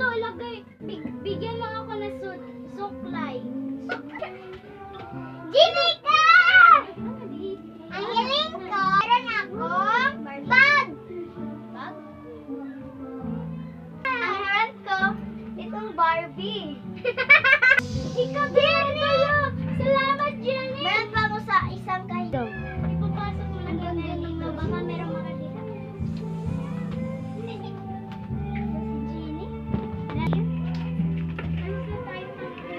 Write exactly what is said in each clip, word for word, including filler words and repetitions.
ilagay. Big, bigyan mo ako ng su suklay. Jenica! Ang hiling ko, meron akong bag. Bag? Ang meron ko, itong Barbie. Ikaw din kayo! Salamat, Jenny! Meron pa mo sa isang kayo. Ipapasok mo lang yung dito. Baka merong makakita. Si Jenny? Ano sa tayo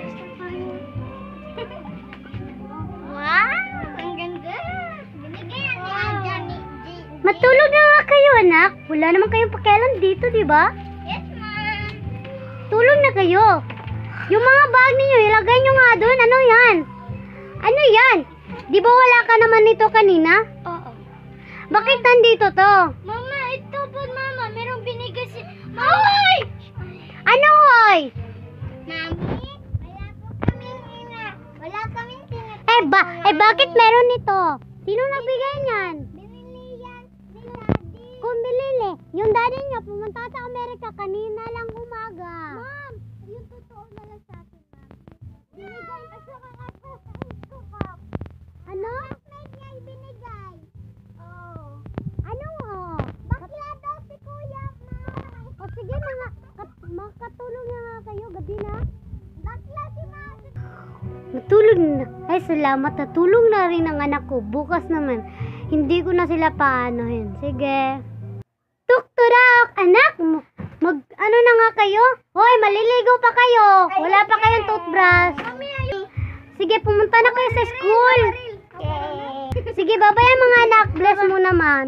Wow! Ang ganda! Binigyan ni Anjan ni Jean. Matulog na nga kayo, anak. Wala naman kayong pakialam dito, di ba? Yes, ma'am. Tulog na kayo. Yung mga bag ninyo, ilagay nyo nga doon. Ano yan? Ano yan? Di ba wala ka naman nito kanina? Oo. Bakit nandito to? Mama, ito po, Mama. Merong binigay si... Hoy! Ano, hoy? Mami, wala po kami nina. Wala kami tinatawag. Eh, ba eh bakit meron nito? Sino nagbigay niyan? Binili yan ni Daddy. Kung binili, yung daddy niya pumunta sa Amerika kanina lang umaga. Ma'am, yung totoo na lang sa akin, ma'am. Binigay pa sa mga classmates ko, Pop. Ano? Classmate niya ibinigay. Oh. Ano, oh? Bakla daw si Kuya, ma'am. O sige, mga kat makatulog na nga kayo, gabi na. Bakla si Mami. Matulog na. Ay, salamat. Natulog na rin ang anak ko. Bukas naman, hindi ko na sila paanohin. Sige. Tuk-turak, anak mo. Mag, ano na nga kayo? Hoy, maliligo pa kayo. Wala pa kayong toothbrush. Mami, ayun. Sige, pumunta na kayo sa school. Okay. Sige, babay mga anak. Bless mo naman.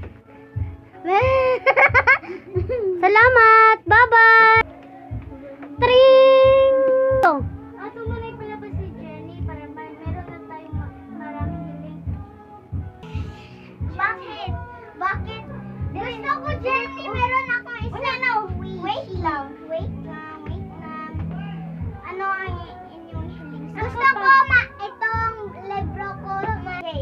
Salamat. Bye-bye. Tring! Ah, tumunay pala ba si Jenny para may meron na tayong ma maraming hiling? Bakit? Bakit? Gusto ko, Jenny. Meron akong isa. Wala na. Wait lang. Wait lang. Wait lang. Ano ang inyong hiling? Gusto ko, ma, itong libro ko. Okay.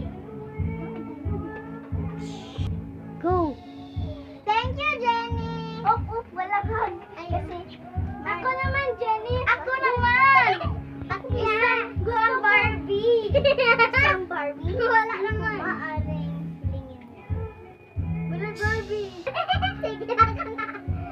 Go. Thank you, Jenny. Oop, oop. Wala ka. Kasi, Ako naman, Jenny! ako naman. Isang isang Barbie. Isang Barbie? Wala naman. Maaring hilingin mo. Wala Barbie! Sige, ako na.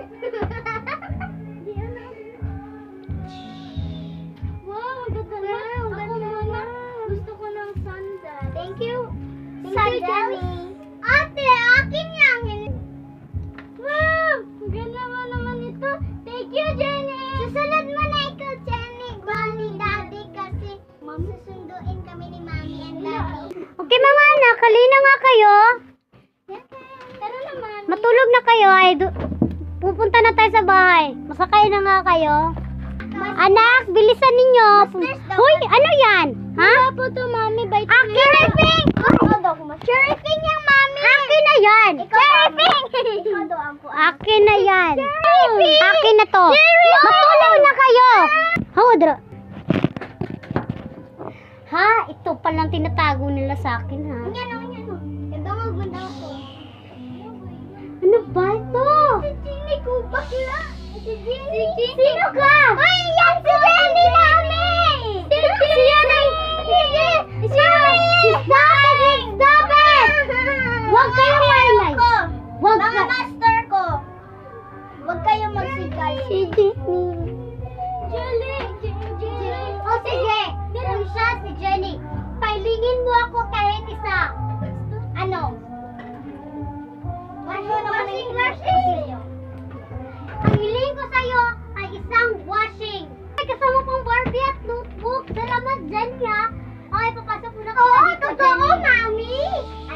Wow, ang ganda na! Wow, Ako ganda muna, na. gusto ko ng sandal. Thank you. Thank you, Jenny. Ate, akin yan. Wow! Ang ganda mo naman ito. Thank you, Jenny! Susunod mo na ikaw, Jenny. Bawal ni Daddy kasi susunduin kami ni Mami and Daddy. Okay mga anak, halina nga kayo. Tara na, Mami. Matulog na kayo. Ay, du- pupunta na tayo sa bahay. Masakay na nga kayo. Anak, bilisan ninyo. Masters daw. Hoy, ano yan? Ha? Ano po to, Mami? Bait Akin! Ikaw daw ko, Cherry pink yung Mami. Akin na yan! Cherry pink. Ikaw daw ang ko. Akin na yan! Akin na to! Matulog na kayo! Hawadra! Ha? Ito palang tinatago nila sa akin, ha? Yan o, yan o. Ganda mo, ganda ko. Ano ba ito? Si Jenny ko, bakla. Si Jenny. Si Sino ka? Ay, yan si Jenny namin! Si Jenny! Si Jenny! Si Stop it! Stop it! Huwag kayong maingay. Huwag Mga ka. master ko. Huwag kayong magsigal. Si Jenny. Jelly! Jelly! O sige, kung siya si Jenny, pailingin mo ako kahit isa. Ano? Washing, washing. Ang hiling ko sa'yo ay isang washing. Ay, kasama pang Barbie at notebook. Salamat dyan, ya. Okay, papasok mo na kita. Oo, totoo, Mami.